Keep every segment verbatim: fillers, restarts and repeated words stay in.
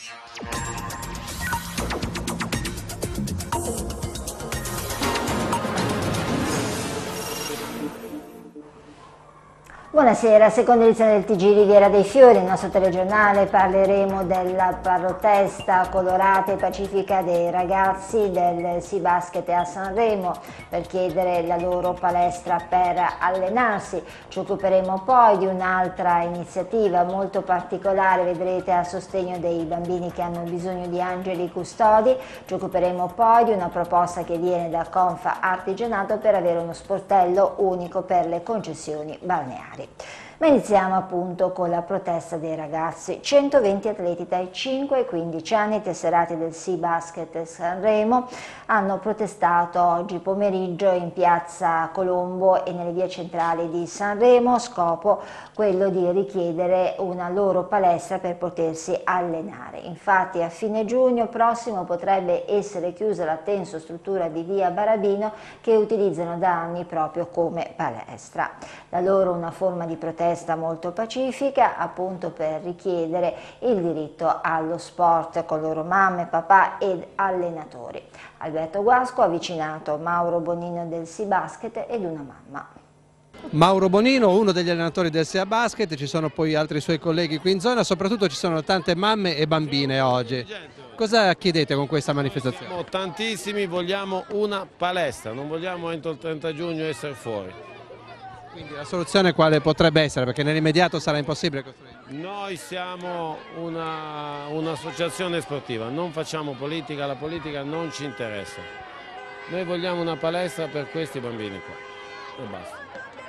Buonasera, seconda edizione del T G Riviera dei Fiori, il nostro telegiornale. Parleremo della protesta colorata e pacifica dei ragazzi del Sea Basket a Sanremo per chiedere la loro palestra per allenarsi. Ci occuperemo poi di un'altra iniziativa molto particolare, vedrete, a sostegno dei bambini che hanno bisogno di angeli custodi. Ci occuperemo poi di una proposta che viene da Confa Artigianato per avere uno sportello unico per le concessioni balneari. Ma iniziamo appunto con la protesta dei ragazzi. centoventi atleti dai cinque ai quindici anni tesserati del Sea Basket Sanremo hanno protestato oggi pomeriggio in piazza Colombo e nelle vie centrali di Sanremo, scopo quello di richiedere una loro palestra per potersi allenare. Infatti a fine giugno prossimo potrebbe essere chiusa la tensostruttura di via Barabino che utilizzano da anni proprio come palestra. La loro una forma di protesta molto pacifica, appunto per richiedere il diritto allo sport con loro mamme, papà ed allenatori. Alberto Guasco ha avvicinato Mauro Bonino del Sea Basket ed una mamma. Mauro Bonino, uno degli allenatori del Sea Basket, ci sono poi altri suoi colleghi qui in zona, soprattutto ci sono tante mamme e bambine oggi. Cosa chiedete con questa manifestazione? Siamo tantissimi, vogliamo una palestra, non vogliamo entro il trenta giugno essere fuori. Quindi la soluzione quale potrebbe essere? Perché nell'immediato sarà impossibile costruire. Noi siamo un'associazione una sportiva, non facciamo politica, la politica non ci interessa. Noi vogliamo una palestra per questi bambini qua e basta.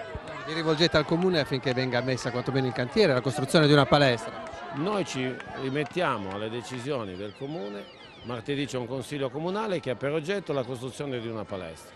Vi rivolgete al comune affinché venga messa quantomeno in cantiere la costruzione di una palestra? Noi ci rimettiamo alle decisioni del comune, martedì c'è un consiglio comunale che ha per oggetto la costruzione di una palestra.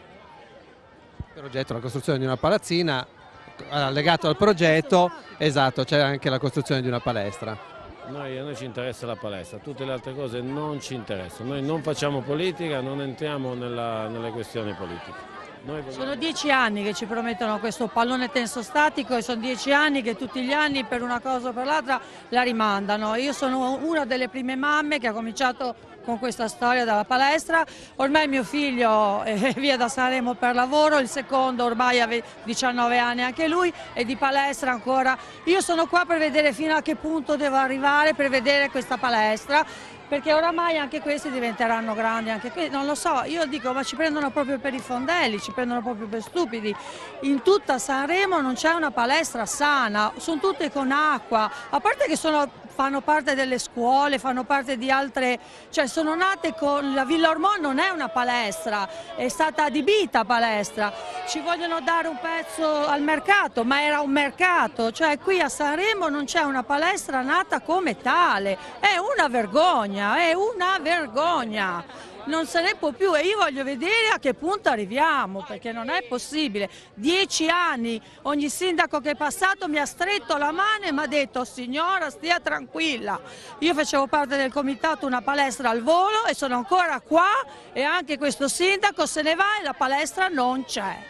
Per oggetto la costruzione di una palazzina, allegato al progetto, esatto, c'è anche la costruzione di una palestra. Noi, a noi ci interessa la palestra, tutte le altre cose non ci interessano. Noi non facciamo politica, non entriamo nella, nelle questioni politiche. Noi vogliamo... Sono dieci anni che ci promettono questo pallone tenso statico e sono dieci anni che tutti gli anni per una cosa o per l'altra la rimandano. Io sono una delle prime mamme che ha cominciato con questa storia dalla palestra. Ormai mio figlio è via da Sanremo per lavoro, il secondo ormai ha diciannove anni anche lui e di palestra ancora. Io sono qua per vedere fino a che punto devo arrivare per vedere questa palestra, perché oramai anche questi diventeranno grandi, anche questi, non lo so, io dico ma ci prendono proprio per i fondelli, ci prendono proprio per stupidi. In tutta Sanremo non c'è una palestra sana, sono tutte con acqua, a parte che sono, fanno parte delle scuole, fanno parte di altre, cioè sono nate con, la Villa Ormond non è una palestra, è stata adibita palestra, ci vogliono dare un pezzo al mercato, ma era un mercato, cioè qui a Sanremo non c'è una palestra nata come tale, è una vergogna. È una vergogna, non se ne può più e io voglio vedere a che punto arriviamo, perché non è possibile. Dieci anni, ogni sindaco che è passato mi ha stretto la mano e mi ha detto signora stia tranquilla. Io facevo parte del comitato Una Palestra al Volo e sono ancora qua e anche questo sindaco se ne va e la palestra non c'è.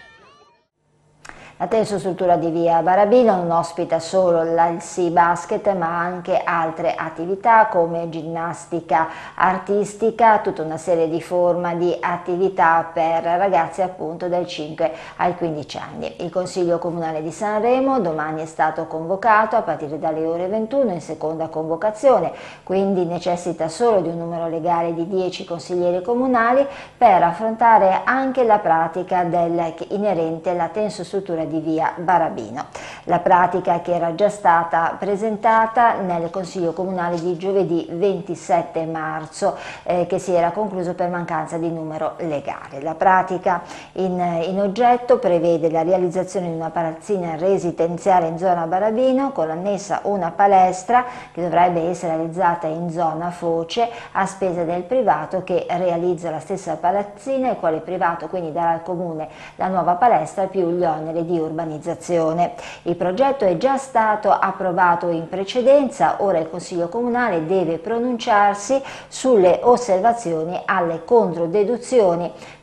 La tensostruttura di via Barabino non ospita solo il Sea Basket ma anche altre attività come ginnastica artistica, tutta una serie di forme di attività per ragazzi appunto dai cinque ai quindici anni. Il Consiglio Comunale di Sanremo domani è stato convocato a partire dalle ore ventuno in seconda convocazione, quindi necessita solo di un numero legale di dieci consiglieri comunali per affrontare anche la pratica del, inerente alla tensostruttura di via Barabino. La pratica che era già stata presentata nel Consiglio Comunale di giovedì ventisette marzo eh, che si era concluso per mancanza di numero legale. La pratica in, in oggetto prevede la realizzazione di una palazzina residenziale in zona Barabino con annessa una palestra che dovrebbe essere realizzata in zona Foce a spese del privato che realizza la stessa palazzina, il quale privato quindi darà al comune la nuova palestra più gli oneri di urbanizzazione. Il progetto è già stato approvato in precedenza, ora il Consiglio Comunale deve pronunciarsi sulle osservazioni alle controdeduzioni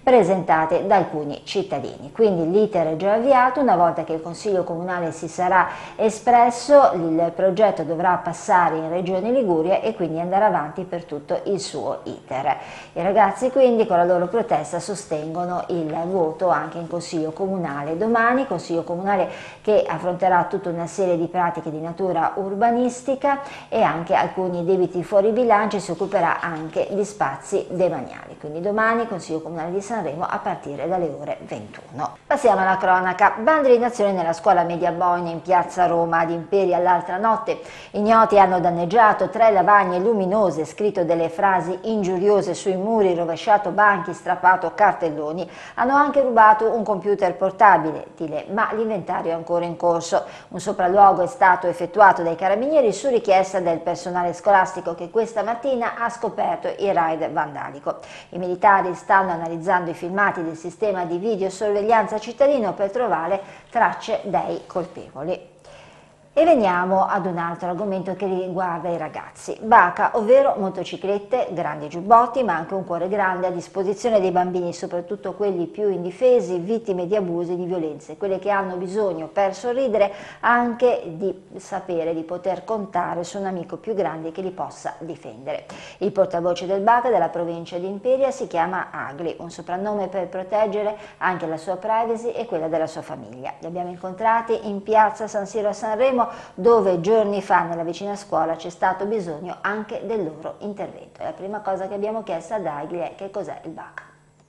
presentate da alcuni cittadini. Quindi l'iter è già avviato, una volta che il Consiglio Comunale si sarà espresso il progetto dovrà passare in Regione Liguria e quindi andare avanti per tutto il suo iter. I ragazzi quindi con la loro protesta sostengono il voto anche in Consiglio Comunale domani, Consiglio Comunale che affronterà tutta una serie di pratiche di natura urbanistica e anche alcuni debiti fuori bilancio e si occuperà anche di spazi demaniali. Quindi domani Consiglio Comunale di Sanremo a partire dalle ore ventuno. Passiamo alla cronaca. Bando di nazione nella scuola media Boine in piazza Roma ad Imperia l'altra notte. Ignoti hanno danneggiato tre lavagne luminose, scritto delle frasi ingiuriose sui muri, rovesciato banchi, strappato cartelloni. Hanno anche rubato un computer portabile, ma l'inventario è ancora in corso. Un sopralluogo è stato effettuato dai carabinieri su richiesta del personale scolastico che questa mattina ha scoperto il raid vandalico. I militari stanno analizzando i filmati del sistema di videosorveglianza cittadino per trovare tracce dei colpevoli. E veniamo ad un altro argomento che riguarda i ragazzi. Baca, ovvero motociclette, grandi giubbotti, ma anche un cuore grande a disposizione dei bambini, soprattutto quelli più indifesi, vittime di abusi e di violenze, quelle che hanno bisogno per sorridere anche di sapere di poter contare su un amico più grande che li possa difendere. Il portavoce del Baca della provincia di Imperia si chiama Agli, un soprannome per proteggere anche la sua privacy e quella della sua famiglia. Li abbiamo incontrati in piazza San Siro a Sanremo, dove giorni fa nella vicina scuola c'è stato bisogno anche del loro intervento. E la prima cosa che abbiamo chiesto ad Agli è che cos'è il Baca.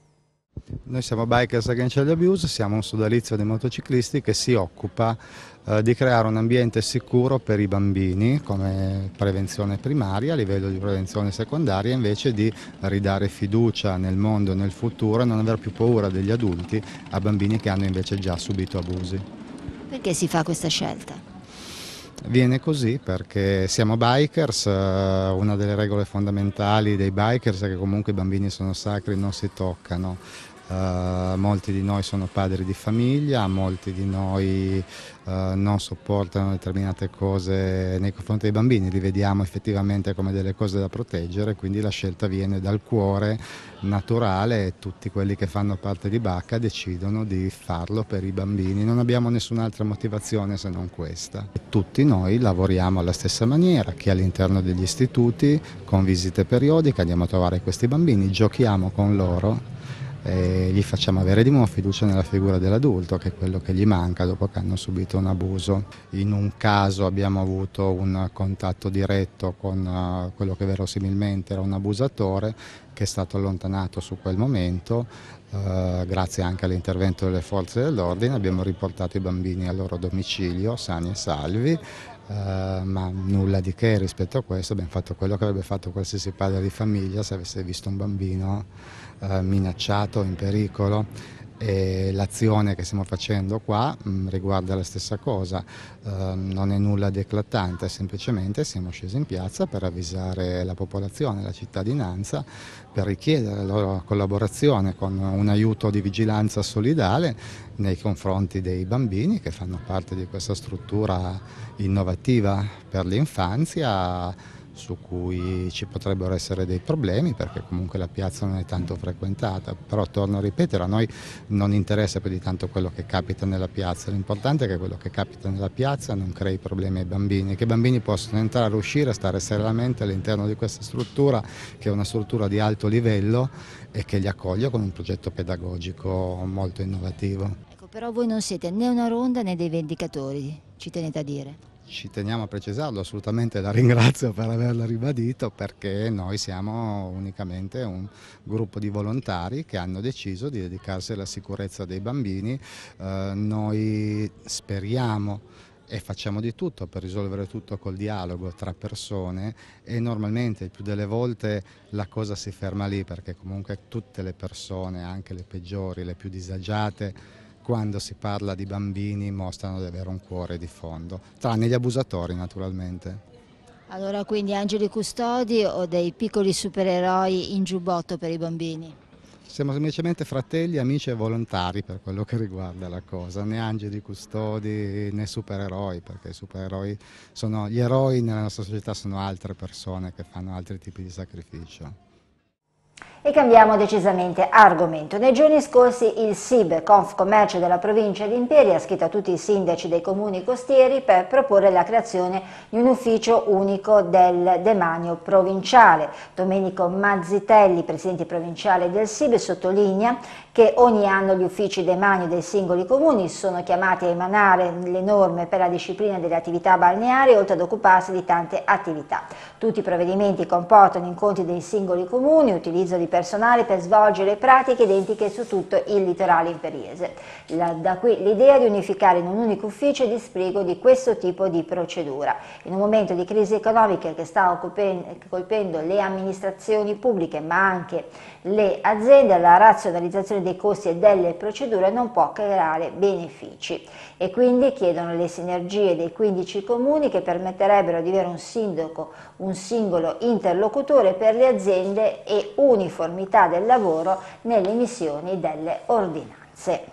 Noi siamo Bikers Against Child Abuse, siamo un sodalizio dei motociclisti che si occupa eh, di creare un ambiente sicuro per i bambini come prevenzione primaria, a livello di prevenzione secondaria, invece di ridare fiducia nel mondo, nel futuro e non aver più paura degli adulti a bambini che hanno invece già subito abusi. Perché si fa questa scelta? Viene così perché siamo bikers, una delle regole fondamentali dei bikers è che comunque i bambini sono sacri, non si toccano. Uh, molti di noi sono padri di famiglia, molti di noi uh, non sopportano determinate cose nei confronti dei bambini, li vediamo effettivamente come delle cose da proteggere, quindi la scelta viene dal cuore naturale e tutti quelli che fanno parte di Baca decidono di farlo per i bambini. Non abbiamo nessun'altra motivazione se non questa. Tutti noi lavoriamo alla stessa maniera, che all'interno degli istituti, con visite periodiche, andiamo a trovare questi bambini, giochiamo con loro e gli facciamo avere di nuovo fiducia nella figura dell'adulto, che è quello che gli manca dopo che hanno subito un abuso. In un caso abbiamo avuto un contatto diretto con quello che verosimilmente era un abusatore, che è stato allontanato su quel momento. Uh, grazie anche all'intervento delle forze dell'ordine abbiamo riportato i bambini al loro domicilio sani e salvi. Uh, ma nulla di che rispetto a questo, abbiamo fatto quello che avrebbe fatto qualsiasi padre di famiglia se avesse visto un bambino uh, minacciato, in pericolo, e l'azione che stiamo facendo qua mh, riguarda la stessa cosa, uh, non è nulla di eclatante, semplicemente siamo scesi in piazza per avvisare la popolazione, la cittadinanza, per richiedere la loro collaborazione con un aiuto di vigilanza solidale nei confronti dei bambini che fanno parte di questa struttura innovativa per l'infanzia, su cui ci potrebbero essere dei problemi perché comunque la piazza non è tanto frequentata, però torno a ripetere, a noi non interessa più di tanto quello che capita nella piazza, l'importante è che quello che capita nella piazza non crei problemi ai bambini, che i bambini possano entrare, uscire, stare serenamente all'interno di questa struttura che è una struttura di alto livello e che li accoglie con un progetto pedagogico molto innovativo. Ecco, però voi non siete né una ronda né dei vendicatori, ci tenete a dire. Ci teniamo a precisarlo, assolutamente la ringrazio per averlo ribadito, perché noi siamo unicamente un gruppo di volontari che hanno deciso di dedicarsi alla sicurezza dei bambini. Eh, noi speriamo e facciamo di tutto per risolvere tutto col dialogo tra persone e normalmente il più delle volte la cosa si ferma lì, perché comunque tutte le persone, anche le peggiori, le più disagiate, quando si parla di bambini mostrano di avere un cuore di fondo, tranne gli abusatori naturalmente. Allora quindi angeli custodi o dei piccoli supereroi in giubbotto per i bambini? Siamo semplicemente fratelli, amici e volontari per quello che riguarda la cosa, né angeli custodi né supereroi, perché i supereroi sono, gli eroi nella nostra società sono altre persone che fanno altri tipi di sacrificio. E cambiamo decisamente argomento. Nei giorni scorsi il S I B, Confcommercio della provincia di Imperia, ha scritto a tutti i sindaci dei comuni costieri per proporre la creazione di un ufficio unico del demanio provinciale. Domenico Mazzitelli, presidente provinciale del S I B, sottolinea che ogni anno gli uffici demanio dei singoli comuni sono chiamati a emanare le norme per la disciplina delle attività balneari, oltre ad occuparsi di tante attività. Tutti i provvedimenti comportano incontri dei singoli comuni, utilizzo di personale per svolgere pratiche identiche su tutto il litorale imperiese. La, da qui l'idea di unificare in un unico ufficio il disbrigo di questo tipo di procedura. In un momento di crisi economica che sta colpendo le amministrazioni pubbliche ma anche le aziende, la razionalizzazione dei costi e delle procedure non può creare benefici e quindi chiedono le sinergie dei quindici comuni che permetterebbero di avere un sindaco, un singolo interlocutore per le aziende e uniformità del lavoro nelle emissioni delle ordinanze.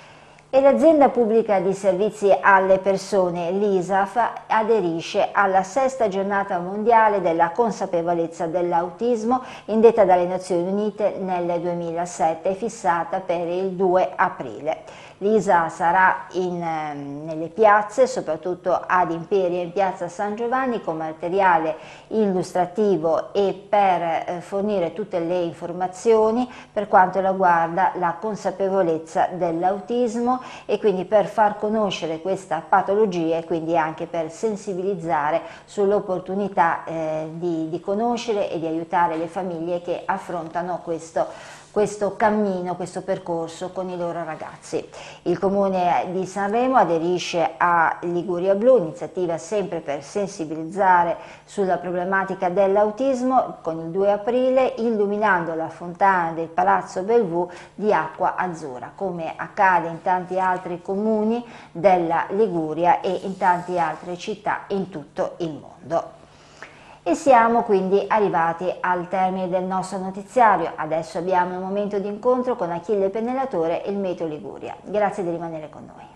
E l'azienda pubblica di servizi alle persone, l'I S A F, aderisce alla sesta giornata mondiale della consapevolezza dell'autismo indetta dalle Nazioni Unite nel duemilasette e fissata per il due aprile. L'I S A sarà in, nelle piazze, soprattutto ad Imperia in piazza San Giovanni, con materiale illustrativo e per eh, fornire tutte le informazioni per quanto riguarda la consapevolezza dell'autismo e quindi per far conoscere questa patologia e quindi anche per sensibilizzare sull'opportunità eh, di, di conoscere e di aiutare le famiglie che affrontano questo questo cammino, questo percorso con i loro ragazzi. Il Comune di Sanremo aderisce a Liguria Blu, iniziativa sempre per sensibilizzare sulla problematica dell'autismo, con il due aprile illuminando la fontana del Palazzo Bellevue di acqua azzurra, come accade in tanti altri comuni della Liguria e in tante altre città in tutto il mondo. E siamo quindi arrivati al termine del nostro notiziario. Adesso abbiamo il momento di incontro con Achille Pennelatore e il Meteo Liguria. Grazie di rimanere con noi.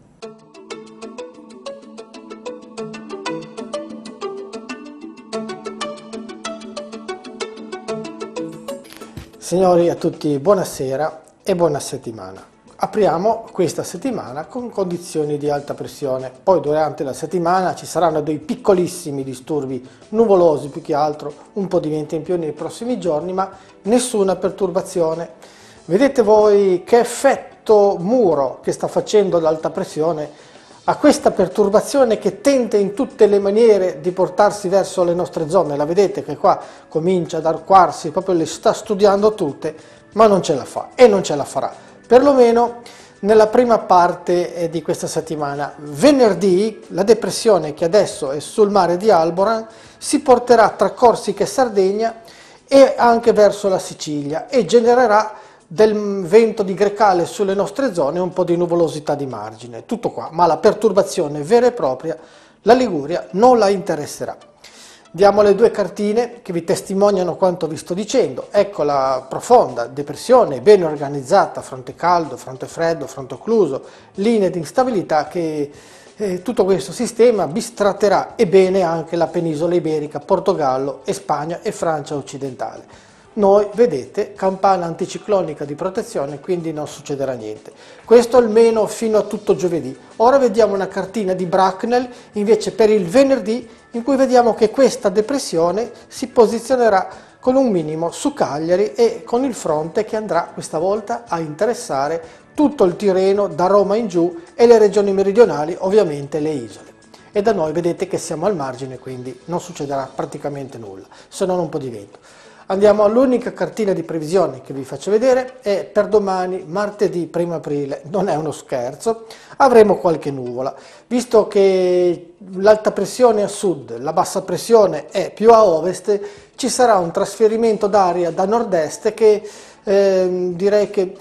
Signori, a tutti buonasera e buona settimana. Apriamo questa settimana con condizioni di alta pressione, poi durante la settimana ci saranno dei piccolissimi disturbi nuvolosi, più che altro un po' di vento in più nei prossimi giorni, ma nessuna perturbazione. Vedete voi che effetto muro che sta facendo l'alta pressione a questa perturbazione che tenta in tutte le maniere di portarsi verso le nostre zone. La vedete che qua comincia ad arcuarsi, proprio le sta studiando tutte, ma non ce la fa e non ce la farà. Perlomeno nella prima parte di questa settimana. Venerdì la depressione che adesso è sul mare di Alboran si porterà tra Corsica e Sardegna e anche verso la Sicilia e genererà del vento di grecale sulle nostre zone e un po' di nuvolosità di margine. Tutto qua, ma la perturbazione vera e propria la Liguria non la interesserà. Diamo le due cartine che vi testimoniano quanto vi sto dicendo. Ecco la profonda depressione ben organizzata, fronte caldo, fronte freddo, fronte occluso, linee di instabilità che eh, tutto questo sistema bistratterà e bene anche la penisola iberica, Portogallo e Spagna e Francia occidentale. Noi, vedete, campana anticiclonica di protezione, quindi non succederà niente. Questo almeno fino a tutto giovedì. Ora vediamo una cartina di Bracknell invece per il venerdì, in cui vediamo che questa depressione si posizionerà con un minimo su Cagliari e con il fronte che andrà questa volta a interessare tutto il Tirreno da Roma in giù e le regioni meridionali, ovviamente le isole. E da noi vedete che siamo al margine, quindi non succederà praticamente nulla, se non un po' di vento. Andiamo all'unica cartina di previsione che vi faccio vedere e per domani, martedì primo aprile, non è uno scherzo, avremo qualche nuvola. Visto che l'alta pressione è a sud, la bassa pressione è più a ovest, ci sarà un trasferimento d'aria da nord-est che eh, direi che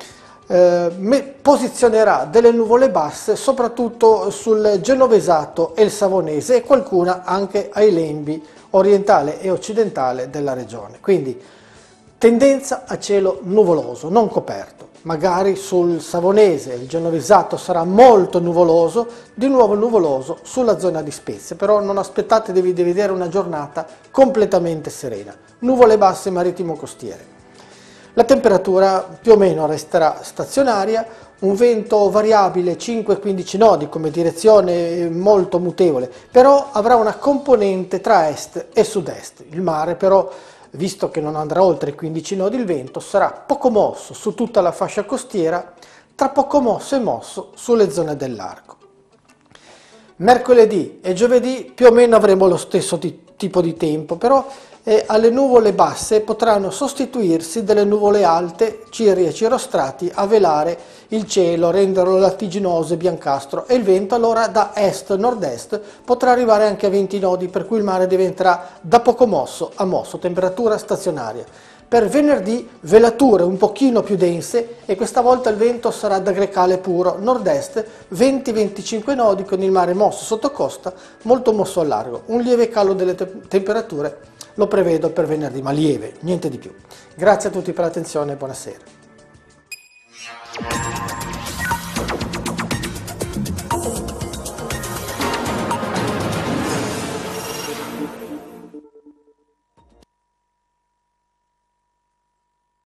eh, posizionerà delle nuvole basse soprattutto sul genovesato e il savonese e qualcuna anche ai lembi orientale e occidentale della regione. Quindi tendenza a cielo nuvoloso, non coperto. Magari sul savonese il genovesato sarà molto nuvoloso, di nuovo nuvoloso sulla zona di Spezia, però non aspettatevi di vedere una giornata completamente serena. Nuvole basse marittimo costiere. La temperatura più o meno resterà stazionaria, un vento variabile cinque quindici nodi come direzione molto mutevole, però avrà una componente tra est e sud-est. Il mare però, visto che non andrà oltre i quindici nodi il vento, sarà poco mosso su tutta la fascia costiera, tra poco mosso e mosso sulle zone del largo. Mercoledì e giovedì più o meno avremo lo stesso di, tipo di tempo, però eh, alle nuvole basse potranno sostituirsi delle nuvole alte, cirri e cirrostrati a velare il cielo, renderlo lattiginoso e biancastro, e il vento allora da est-nord-est potrà arrivare anche a venti nodi, per cui il mare diventerà da poco mosso a mosso, temperatura stazionaria. Per venerdì velature un pochino più dense e questa volta il vento sarà da grecale puro, nord-est, venti venticinque nodi con il mare mosso sotto costa, molto mosso al largo. Un lieve calo delle te- temperature lo prevedo per venerdì, ma lieve, niente di più. Grazie a tutti per l'attenzione e buonasera.